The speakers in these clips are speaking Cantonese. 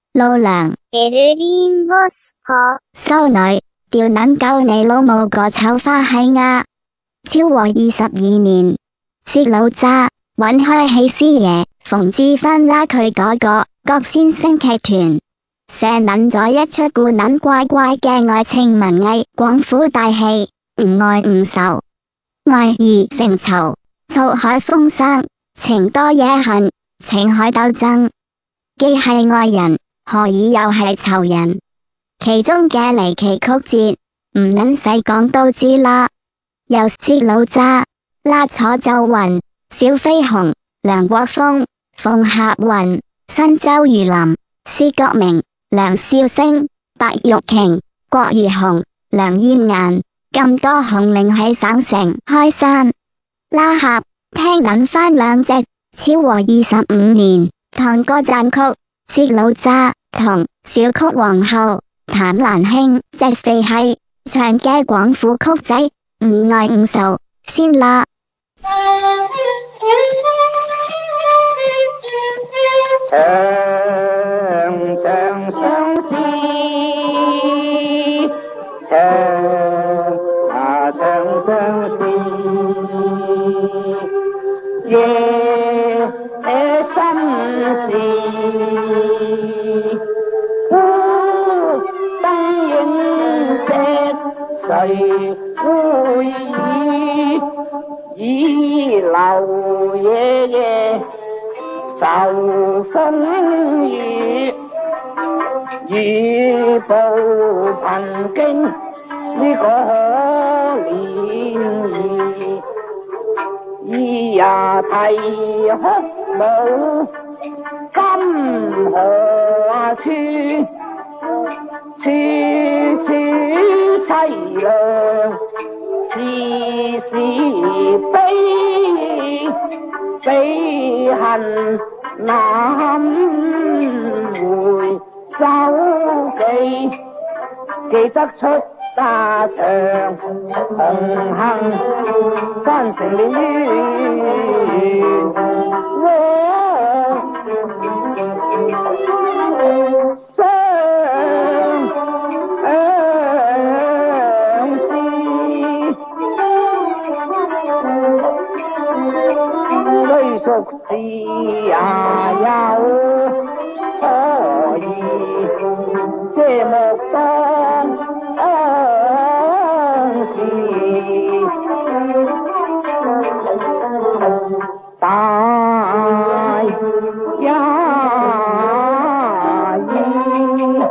老娘修女，屌撚鳩你老母個臭花閪呀！昭和22年，薛老渣揾開戲師爺馮志芬拉佢嗰個郭先生劇團，寫撚咗一出古撚怪怪嘅愛情文藝廣府大戲，唔愛唔愁，愛而成仇，醋海風生，情多野恨，情海鬥爭，既係愛人，何以又係仇人？其中嘅離奇曲折，唔撚使講都知啦。由薛老渣、拉楚周雲、小飛鴻、梁國峰、馮俠雲、新周如林、施國明、梁少星、白玉瓊、郭如紅、梁燕顏，咁多紅伶喺省城開山拉客，聽撚返兩隻昭和25年唐歌讚曲，薛老渣同小曲皇后譚蘭卿隻肥閪唱嘅廣府曲仔，唔愛唔愁先啦。 長長相思，長相思，夜深時，燈影隻誰會倚樓夜夜受風雨，雨暴貧經呢個可憐兒也啼哭舞，今何處處處凄涼，時時悲恨難回首記，記得出家場紅杏翻成了冤枉，雖屬是也有可疑，這莫當時，大也意。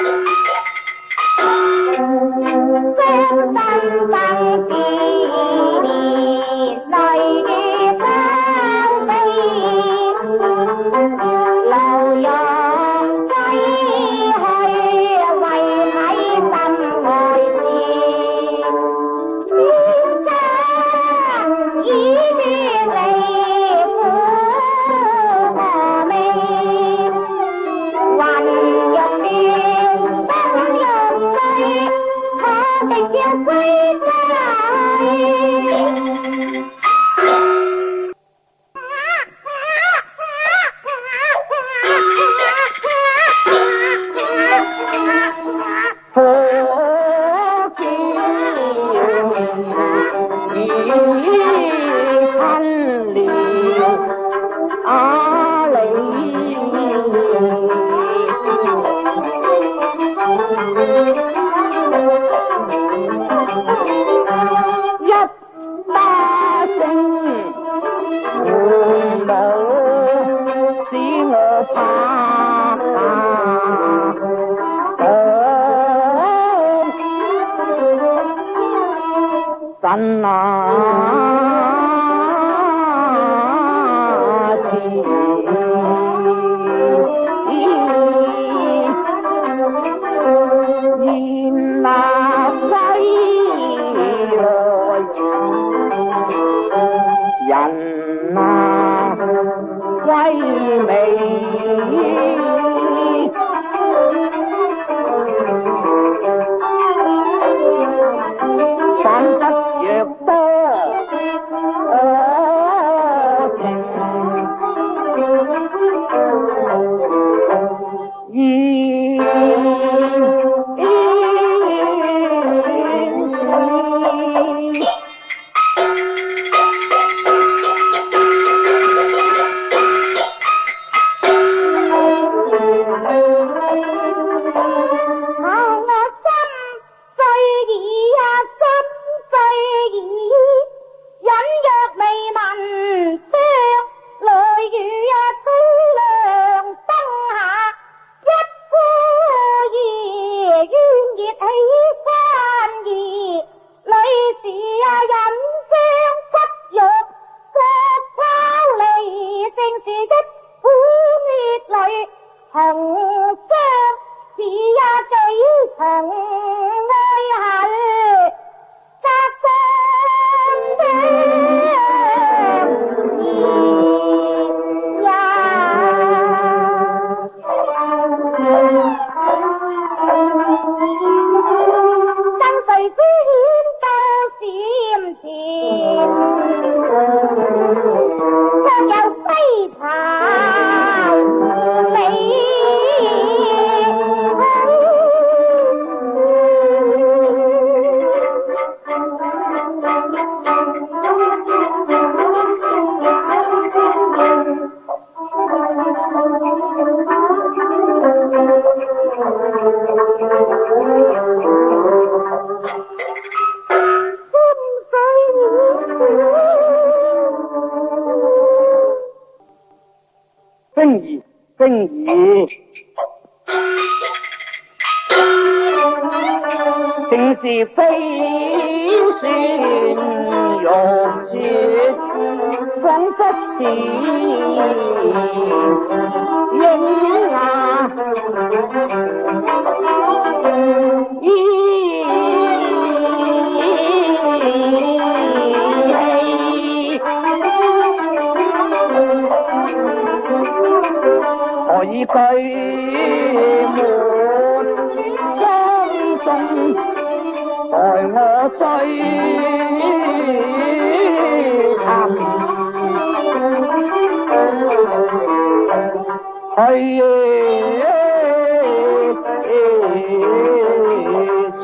神啊！現那歸來，人啊歸未？反得若多情， 红色是呀几重爱恨，隔上的呀。跟谁之险都閃前，卻有飛巢美正義，正是飛船欲絕，彷彿是鷹啊！何以佢沒相中，待我追尋，去處。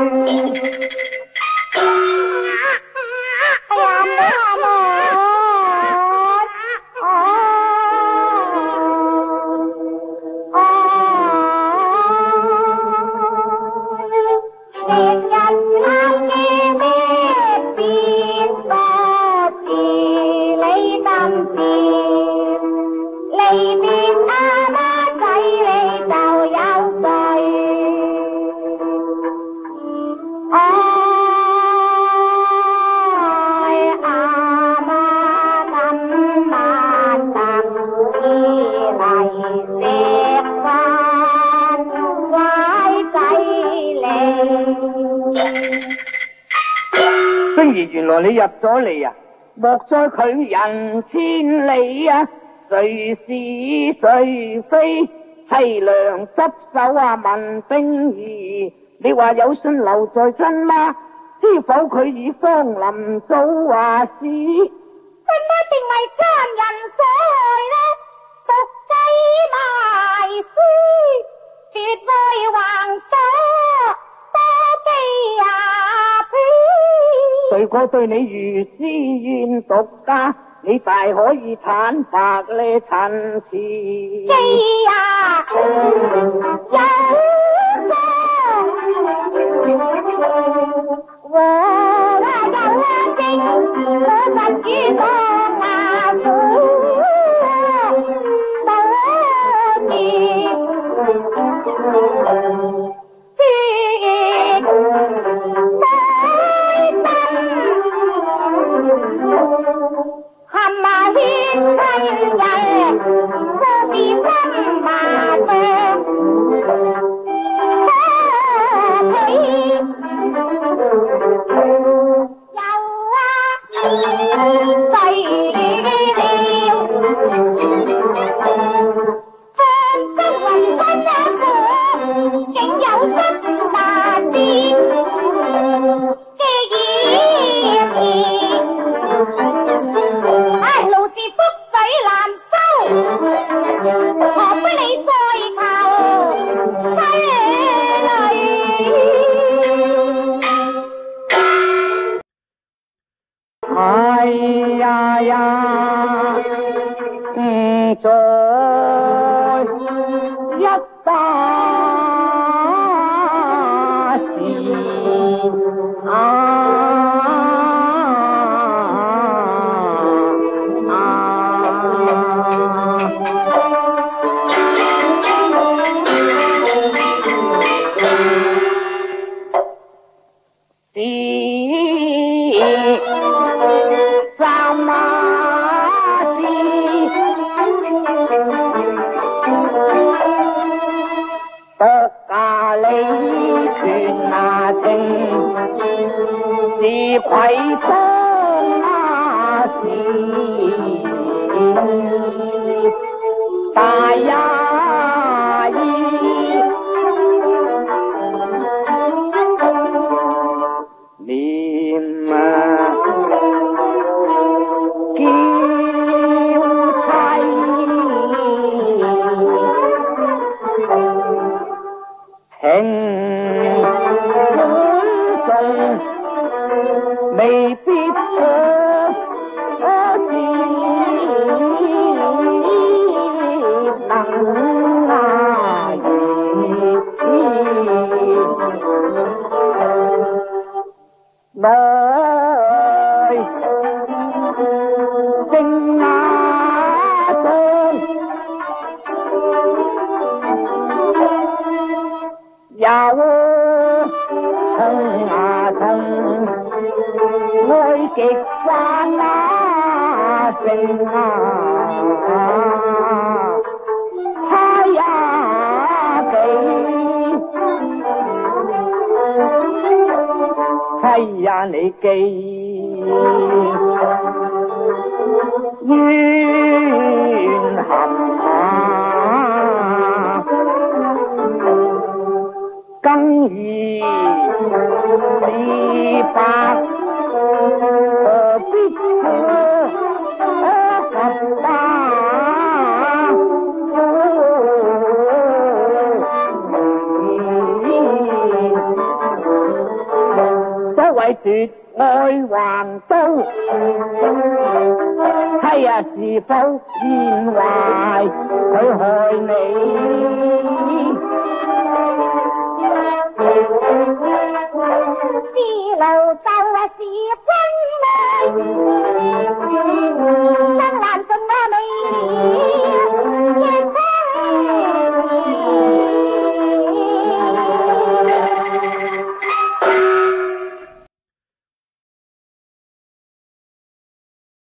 星兒，原來你入咗嚟啊！莫再拒人千里啊！誰是誰非？凄涼執手啊，問冰兒，你話有信留在身嗎？知否佢已芳臨早話事？ 怎麼定為奸人所害呢？毒計埋屍，絕會橫左多機也偏。 誰個對你如斯怨毒家？你大可以坦白呢陳詞。 機呀，有方和啊有啊正，我實主當啊苦多年，知內心冚馬牽親人，我是心麻上可喜。有啊，細了，向北雲分一個，竟有失大志，既然路是覆水難收，何不你再求妻女？ 哎呀呀，在一把時啊！ 自愧當那時大也意，念嬌妻情未必可知能捱兒，來正雅中有衝啊衝，愛極關那情啊，他也記，妻也你記，冤恨啊，更如是白。何必可及他？所謂奪愛還刀，妻啊是否怨懷佢害你？